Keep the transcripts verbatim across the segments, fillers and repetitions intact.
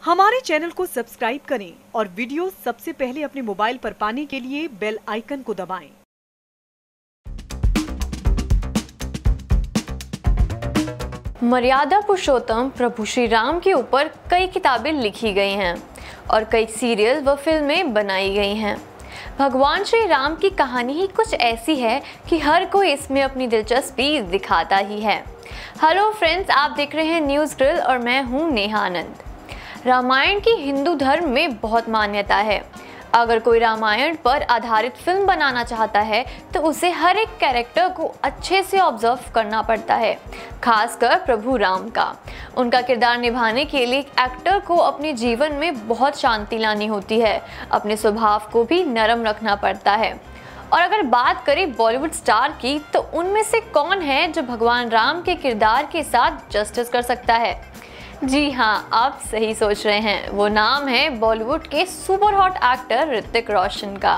हमारे चैनल को सब्सक्राइब करें और वीडियो सबसे पहले अपने मोबाइल पर पाने के लिए बेल आइकन को दबाएं। मर्यादा पुरुषोत्तम प्रभु श्री राम के ऊपर कई किताबें लिखी गई हैं और कई सीरियल व फिल्में बनाई गई हैं। भगवान श्री राम की कहानी ही कुछ ऐसी है कि हर कोई इसमें अपनी दिलचस्पी दिखाता ही है। हेलो फ्रेंड्स, आप देख रहे हैं न्यूज़ ग्रिल और मैं हूं नेहा आनंद। रामायण की हिंदू धर्म में बहुत मान्यता है। अगर कोई रामायण पर आधारित फिल्म बनाना चाहता है तो उसे हर एक कैरेक्टर को अच्छे से ऑब्जर्व करना पड़ता है, खासकर प्रभु राम का। उनका किरदार निभाने के लिए एक्टर को अपने जीवन में बहुत शांति लानी होती है, अपने स्वभाव को भी नरम रखना पड़ता है। और अगर बात करें बॉलीवुड स्टार की, तो उनमें से कौन है जो भगवान राम के किरदार के साथ जस्टिस कर सकता है? जी हाँ, आप सही सोच रहे हैं। वो नाम है बॉलीवुड के super hot actor Hrithik Roshan का।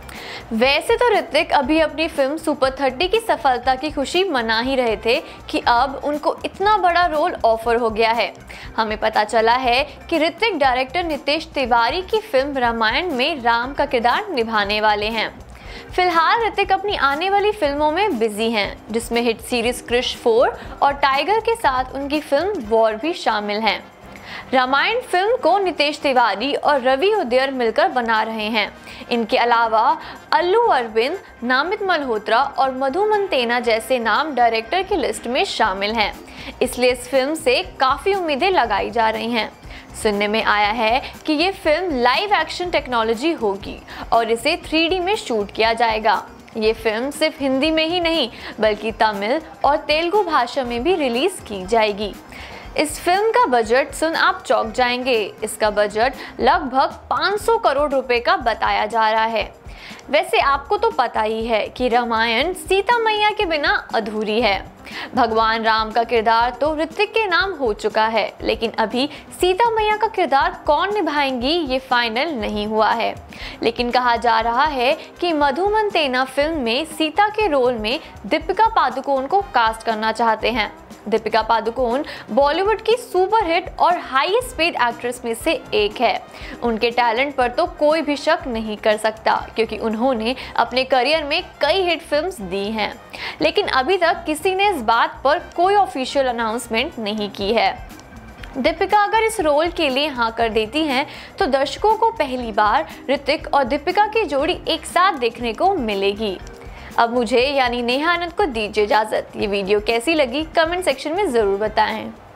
वैसे तो ऋतिक अभी अपनी फिल्म सुपर थर्टी की सफलता की खुशी मना ही रहे थे कि अब उनको इतना बड़ा रोल ऑफर हो गया है। हमें पता चला है कि ऋतिक डायरेक्टर नितेश तिवारी की फिल्म रामायण में राम का किरदार निभाने वाले हैं। फिलहाल ऋतिक अपनी आने वाली फिल्मों में बिजी हैं, जिसमें हिट सीरीज क्रिश फोर और टाइगर के साथ उनकी फिल्म वॉर भी शामिल हैं। रामायण फिल्म को नितेश तिवारी और रवि उदयर मिलकर बना रहे हैं। इनके अलावा अल्लू अरविंद, नामित मल्होत्रा और मधु मंतेना जैसे नाम डायरेक्टर की लिस्ट में शामिल हैं। इसलिए इस फिल्म से काफ़ी उम्मीदें लगाई जा रही हैं। सुनने में आया है कि ये फिल्म लाइव एक्शन टेक्नोलॉजी होगी और इसे थ्री डी में शूट किया जाएगा। ये फिल्म सिर्फ हिंदी में ही नहीं बल्कि तमिल और तेलुगु भाषा में भी रिलीज की जाएगी। इस फिल्म का बजट सुन आप चौंक जाएंगे। इसका बजट लगभग पाँच सौ करोड़ रुपए का बताया जा रहा है। वैसे आपको तो पता ही है कि रामायण सीता मैया के बिना अधूरी है। भगवान राम का किरदार तो ऋतिक के नाम हो चुका है, लेकिन अभी सीता मैया का किरदार कौन निभाएंगी ये फाइनल नहीं हुआ है। लेकिन कहा जा रहा है कि मधु मंतेना फिल्म में सीता के रोल में दीपिका पादुकोण को कास्ट करना चाहते हैं। दीपिका पादुकोण बॉलीवुड की सुपरहिट और हाईएस्ट पेड एक्ट्रेस में से एक है। उनके टैलेंट पर तो कोई भी शक नहीं कर सकता, क्योंकि उन्होंने अपने करियर में कई हिट फिल्म्स दी हैं। लेकिन अभी तक किसी ने इस बात पर कोई ऑफिशियल अनाउंसमेंट नहीं की है। दीपिका अगर इस रोल के लिए हाँ कर देती हैं तो दर्शकों को पहली बार ऋतिक और दीपिका की जोड़ी एक साथ देखने को मिलेगी। अब मुझे यानी नेहा आनंद को दीजिए इजाजत। ये वीडियो कैसी लगी कमेंट सेक्शन में ज़रूर बताएं।